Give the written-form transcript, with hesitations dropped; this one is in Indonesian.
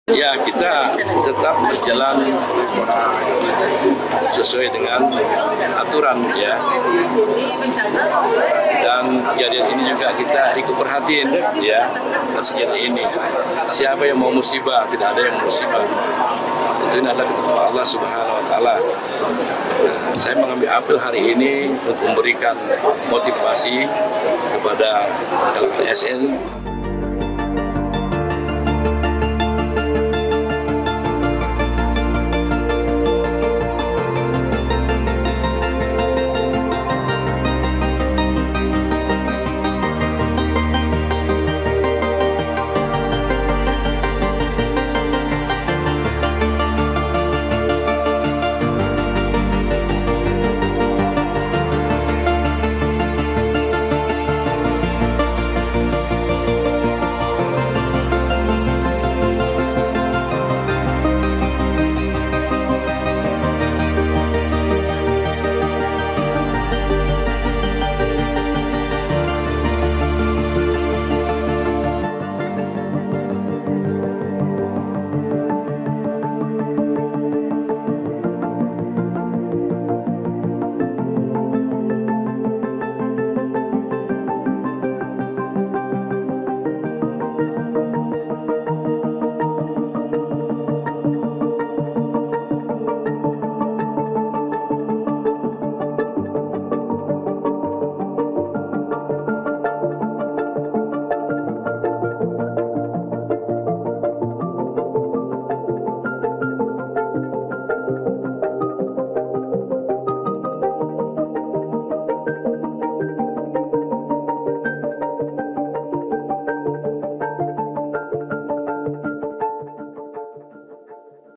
Ya, kita tetap berjalan sesuai dengan aturan ya. Dan kejadian ini juga kita ikut perhatiin ya. Kejadian ini siapa yang mau musibah, tidak ada yang musibah. Itu adalah ketentuan Allah Subhanahu wa taala. Saya mengambil apel hari ini untuk memberikan motivasi kepada ASN.